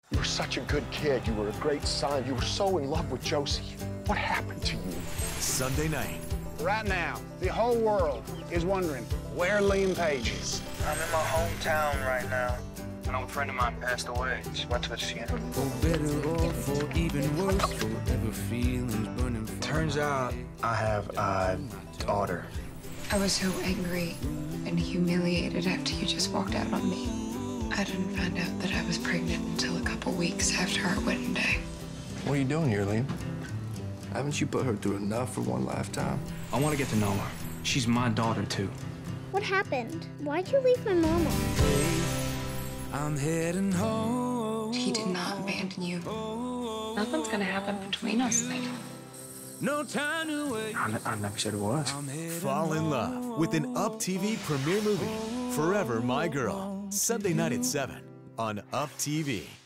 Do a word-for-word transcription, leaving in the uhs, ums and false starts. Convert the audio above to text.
You were such a good kid. You were a great son. You were so in love with Josie. What happened to you? Sunday night. Right now, the whole world is wondering where Liam Page is. I'm in my hometown right now. An old friend of mine passed away. She went to his funeral. For better or for even worse, forever feelings burning. Turns out I have a daughter. I was so angry and humiliated after you just walked out on me. I didn't find out that I was pregnant until a couple weeks after our wedding day. What are you doing here, Liam? Haven't you put her through enough for one lifetime? I want to get to know her. She's my daughter, too. What happened? Why'd you leave my mama? I'm heading home. He did not abandon you. Nothing's gonna happen between us, Liam. No time to wait. I, I never said it was. Fall in love with an UpTv premiere movie, Forever My Girl. Sunday night at seven on UptV.